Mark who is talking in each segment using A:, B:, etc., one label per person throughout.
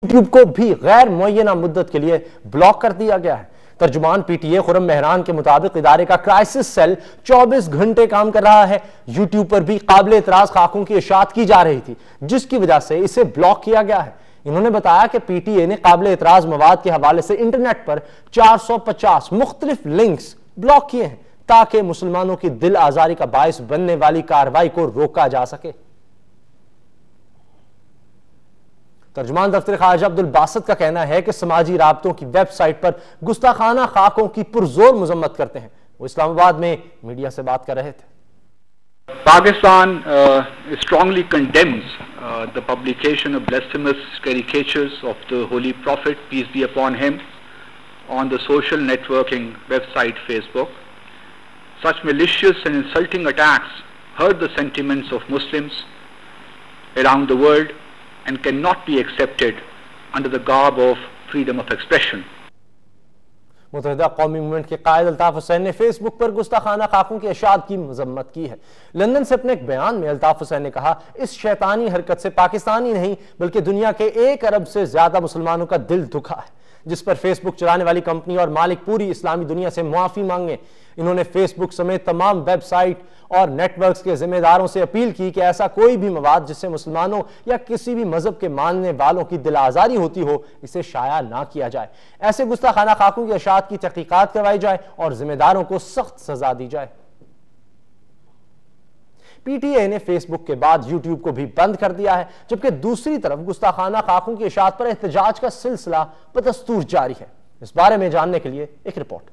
A: YouTube کو بھی غیر معینہ مدت کے لیے بلاک کر دیا گیا ہے۔ ترجمان پی ٹی اے خرم مہران کے مطابق ادارے کا کرائسس سیل 24 گھنٹے کام کر رہا ہے۔ یوٹیوب پر بھی قابل اعتراض خاکوں کی اشاعت کی جا رہی تھی، جس کی وجہ سے اسے بلاک کیا گیا ہے۔ انہوں نے بتایا کہ پی ٹی اے نے قابل اعتراض مواد کے حوالے سے انٹرنیٹ پر 450 مختلف لنکس بلاک کیے ہیں تاکہ مسلمانوں کی دل آزاری کا باعث بننے والی کارروائی کو روکا جا سکے۔ ترجمان دفتر خارجہ عبدالباسط کا کہنا ہے کہ سماجی رابطوں کی ویب سائٹ پر گستاخانہ خاکوں کی پرزور مذمت کرتے ہیں۔ وہ اسلام آباد میں میڈیا سے بات کر رہے تھے۔
B: Pakistan strongly condemns the publication of blasphemous caricatures of the Holy Prophet, peace be upon him, on the social networking website Facebook. Such malicious and insulting attacks hurt the sentiments of Muslims around the world and cannot be accepted under the garb of freedom of expression.
A: متحدہ قومی movement کے قائد الطاف حسین نے face بک پر گستاخانہ خاکوں کی اشاعت کی مذمت کی ہے۔ لندن سے اپنے ایک بیان میں الطاف حسین نے کہا، اس شیطانی حرکت سے پاکستانی نہیں بلکہ دنیا کے 1 ارب سے زیادہ مسلمانوں کا دل دکھا ہے، جس پر فیس بک چلانے والی کمپنی اور مالک پوری اسلامی دنیا سے معافی مانگیں۔ انہوں نے فیس بک سمیت تمام ویب سائٹ اور نیٹ ورکس کے ذمہ داروں سے اپیل کی کہ ایسا کوئی بھی مواد جس سے مسلمانوں یا کسی بھی مذہب کے ماننے والوں کی دل آزاری ہوتی ہو اسے شائع نہ کیا جائے۔ ایسے گستاخانہ خاکوں کی اشاعت کی تحقیقات کروائی جائے اور ذمہ داروں کو سخت سزا دی جائے۔ پی ٹی اے نے فیس بک کے بعد یوٹیوب کو بھی بند کر دیا ہے، جبکہ دوسری طرف گستاخانہ خاکوں کی اشاعت پر احتجاج کا سلسلہ بدستور جاری ہے۔ اس بارے میں جاننے کے لیے ایک رپورٹ۔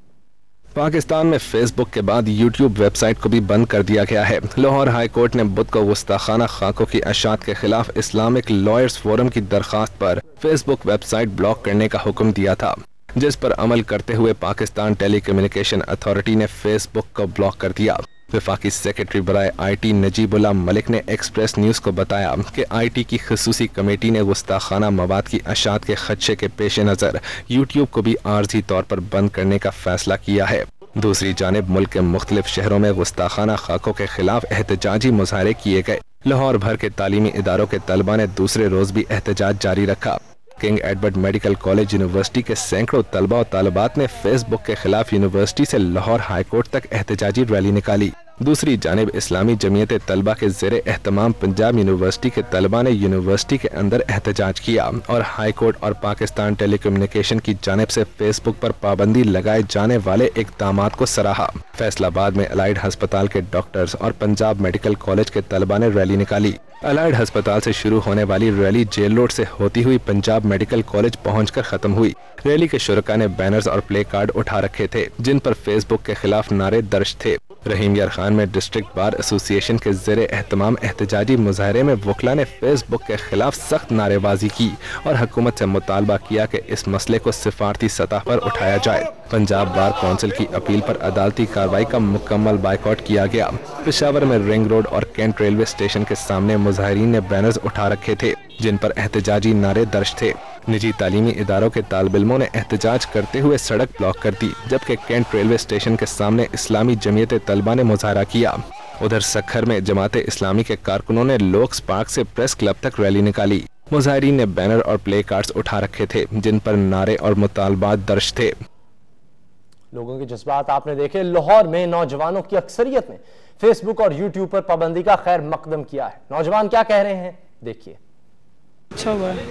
C: پاکستان میں فیس بک کے بعد یوٹیوب ویب سائٹ کو بھی بند کر دیا گیا ہے۔ لاہور ہائی کورٹ نے بدھ کو گستاخانہ خاکوں کی اشاعت کے خلاف اسلامک لائرز فورم کی درخواست پر Facebook website block کرنے کا حکم دیا تھا، جس پر عمل کرتے ہوئے پاکستان ٹیلی کمیونیکیشن اتھارٹی نے فیس بک کو بلاک کر دیا۔ وفاقی سیکرٹری برائے آئی ٹی نجیب اللہ ملک نے ایکسپریس نیوز کو بتایا کہ آئی ٹی کی خصوصی کمیٹی نے گستاخانہ مواد کی اشاعت کے خدشے کے پیش نظر یوٹیوب کو بھی عارضی طور پر بند کرنے کا فیصلہ کیا ہے۔ دوسری جانب ملک کے مختلف شہروں میں گستاخانہ خاکوں کے خلاف احتجاجی مظاہرے کیے گئے۔ لاہور بھر کے تعلیمی اداروں کے طلباء نے دوسرے روز بھی احتجاج جاری رکھا۔ King Edward medical college university کے سینکڑوں طلباء و طالبات نے فیس بک کے خلاف یونیورسٹی سے لاہور ہائی کورٹ تک احتجاجی ریلی نکالی۔ دوسری جانب اسلامی جمعیت طلبہ کے زیر اہتمام پنجاب یونیورسٹی کے طلباء نے یونیورسٹی کے اندر احتجاج کیا اور ہائی کورٹ اور پاکستان ٹیلی کمیونیکیشن کی جانب سے فیس بک پر پابندی لگائے جانے والے اقدامات کو سراہا۔ فیصل آباد میں الائیڈ ہسپتال کے ڈاکٹرز اور پنجاب میڈیکل کالج کے طلباء نے ریلی نکالی۔ الائیڈ ہسپتال سے شروع ہونے والی ریلی جیل روڈ سے ہوتی ہوئی پنجاب میڈیکل کالج پہنچ کر ختم ہوئی۔ ریلی کے شرکاء نے بینرز اور پلے کارڈ اٹھا رکھے تھے جن پر فیس بک کے خلاف نعرے درج تھے۔ رحیم یار خان میں ڈسٹرکٹ بار ایسوسی ایشن کے زیر اہتمام احتجاجی مظاہرے میں وکلاء نے فیس بک کے خلاف سخت نعرے بازی کی اور حکومت سے مطالبہ کیا کہ اس مسئلے کو سفارتی سطح پر اٹھایا جائے۔ پنجاب بار کونسل کی اپیل پر عدالتی کارروائی کا مکمل بائیکاٹ کیا گیا۔ پشاور میں رنگ روڈ اور کینٹ ریلوے اسٹیشن کے سامنے مظاہرین نے بینرز اٹھا رکھے تھے جن پر احتجاجی نعرے درج تھے۔ نجی تعلیمی اداروں کے طالب علموں نے احتجاج کرتے ہوئے سڑک بلاک کر دی، جبکہ کینٹ ریلوے اسٹیشن کے سامنے اسلامی جمعیت طلبہ نے مظاہرہ کیا۔ ادھر سکھر میں جماعت اسلامی کے کارکنوں نے لوکس پارک سے پریس کلب تک ریلی نکالی۔ مظاہرین نے بینر اور پلے کارڈز اٹھا رکھے تھے جن پر نعرے اور مطالبات درج تھے۔
A: لوگوں کے جذبات آپ نے دیکھے۔ لاہور میں نوجوانوں کی اکثریت نے فیس بک اور یوٹیوب پر پابندی کا خیر مقدم کیا ہے۔ نوجوان کیا کہہ رہے ہیں دیکھیے۔
D: اچھا ہوا ہے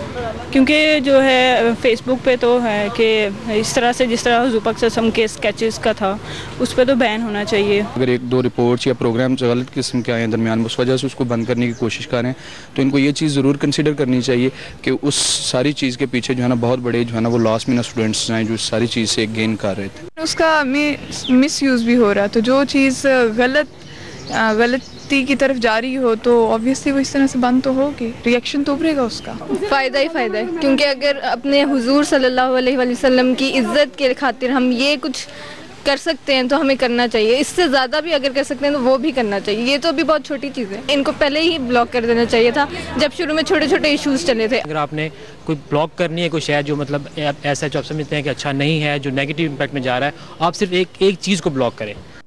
D: کیونکہ جو ہے فیس بک پہ تو ہے کہ اس طرح سے جس طرح حضور پاک صلی اللہ علیہ وسلم کے اسکیچز کا تھا اس پہ تو بین ہونا چاہیے۔
E: اگر 1-2 رپورٹس یا پروگرامز غلط قسم کے آئے ہیں درمیان اس وجہ سے اس کو بند کرنے کی کوشش کریں تو ان کو یہ چیز ضرور کنسیڈر کرنی چاہیے کہ اس ساری چیز کے پیچھے جو ہے نا بہت بڑے جو ہے نا وہ لاسٹ میں اسٹوڈنٹس ہیں جو اس ساری چیز سے گین کر رہے تھے۔
F: اس کا مس یوز بھی ہو رہا تو جو چیز غلطی کی طرف جاری ہو تو obviously وہ اس طرح سے بند تو ہوگی، ریئیکشن تو ابھرے گا اس کا۔
G: فائدہ ہی فائدہ ہے کیونکہ اگر اپنے حضور صلی اللہ علیہ وآلہ وسلم کی عزت کے خاطر ہم یہ کچھ کر سکتے ہیں تو ہمیں کرنا چاہیے، اس سے زیادہ بھی اگر کر سکتے ہیں تو وہ بھی کرنا چاہیے۔ یہ تو بھی بہت چھوٹی چیز ہے، ان کو پہلے ہی بلاک کر دینا چاہیے تھا جب شروع میں چھوٹے چھوٹے ایشوز چلے تھے۔
H: اگر آپ نے کوئی بلاک کرنی ہے کوئی شے جو مطلب ایسا جو آپ سمجھتے ہیں کہ اچھا نہیں ہے، جو نیگیٹو امپیکٹ میں جا رہا ہے، آپ صرف ایک چیز کو بلاک کریں۔